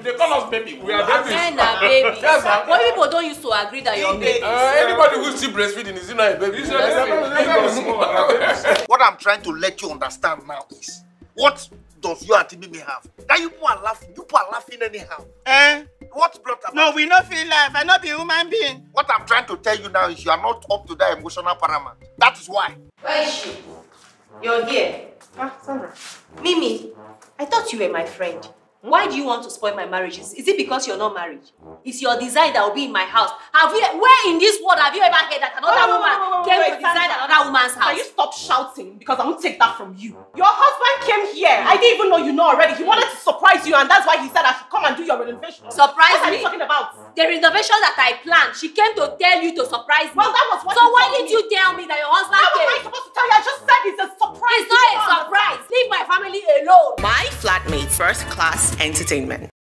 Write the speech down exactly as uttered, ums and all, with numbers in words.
They call us baby. We are babies. Men are babies. Yes, sir. Why people don't used to agree that you're babies? Uh, anybody who's still breastfeeding is not a baby. It's a baby. What I'm trying to let you understand now is, what does your auntie Mimi have? That you people are laughing. You people are laughing anyhow. Eh? What brought about? No, we not feel life. I not be a human being. What I'm trying to tell you now is you are not up to that emotional paramount. That is why. Where is she? You're here. Ah, Sandra. Mimi, I thought you were my friend. Why do you want to spoil my marriage? Is, is it because you're not married? It's your design that will be in my house. Have you, where in this world have you ever heard that another oh, woman no, no, no, came wait, to design Sandra. another woman's house? Can you stop shouting? Because I won't take that from you. Your husband came here. I didn't even know you know already. He wanted to surprise you, and that's why he said I should come and do your renovation. Surprise what me? What are you talking about? The renovation that I planned, she came to tell you to surprise me. Well, that was what So you why told did me. you tell me that your husband How came? am I supposed to tell you? I just said it's a surprise. It's not a surprise. Leave my family alone. My Flatmate First Class Entertainment.